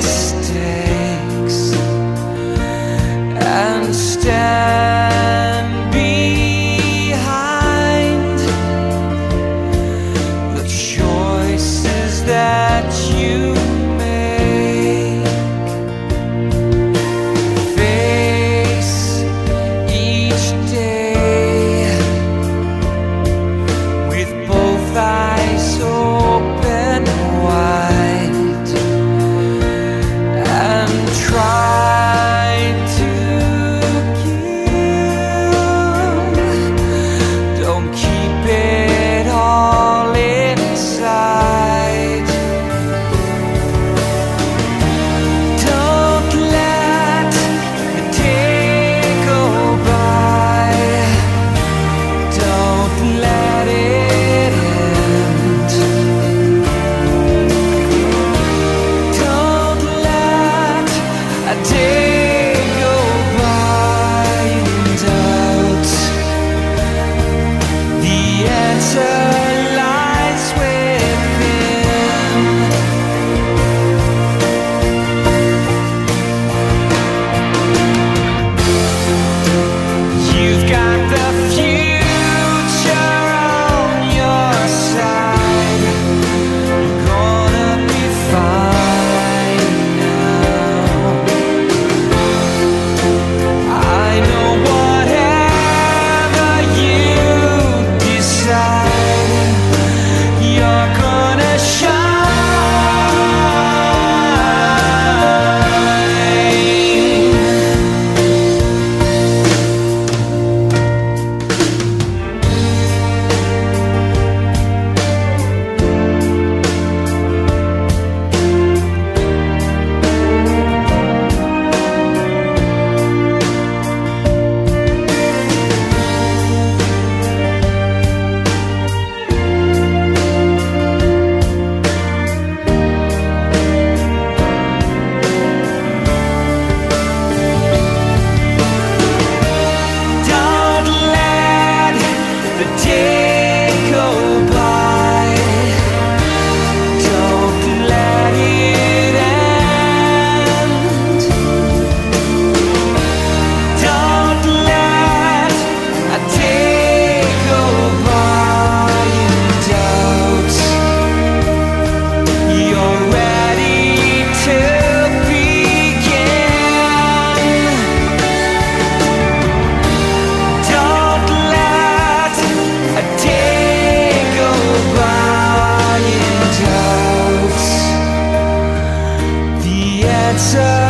mistakes and stand behind the choices that you make. Face each day with both eyes open wide and try to give. Don't keep it all inside. Don't let the day go by. Don't let it end. Don't let a day go by in doubt. The answer lies within. You've got the future on your side. You're gonna be fine now. I know whatever you decide, you're gonna shine. Don't let the day go by. Don't let it end. Don't let a day go by in doubt. You're ready to begin. Don't let a day go by in doubt. The answer